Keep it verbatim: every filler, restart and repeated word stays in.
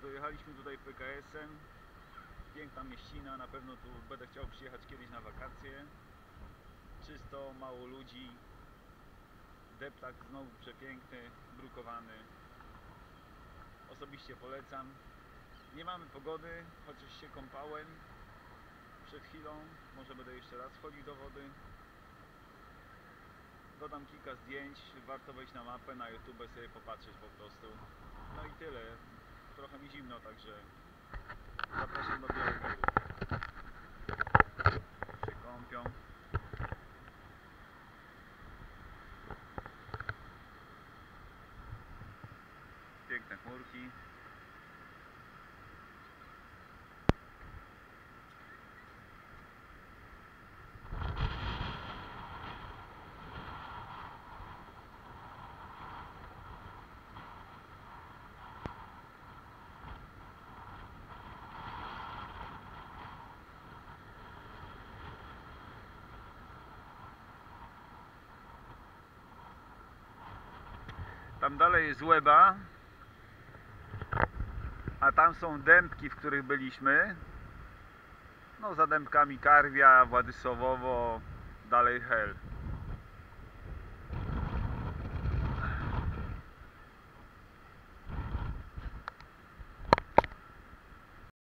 dojechaliśmy tutaj P K S-em. Piękna mieścina, na pewno tu będę chciał przyjechać kiedyś na wakacje. Czysto, mało ludzi. Deptak znowu przepiękny, brukowany. Osobiście polecam. Nie mamy pogody, chociaż się kąpałem przed chwilą. Może będę jeszcze raz wchodził do wody. Dodam kilka zdjęć, warto wejść na mapę, na YouTube sobie popatrzeć po prostu. No i tyle. Trochę mi zimno, także zapraszam do Białego. Się kąpią. Piękne chmurki. Tam dalej jest Łeba, a tam są dębki, w których byliśmy. No za dębkami Karwia, Władysławowo, dalej Hel.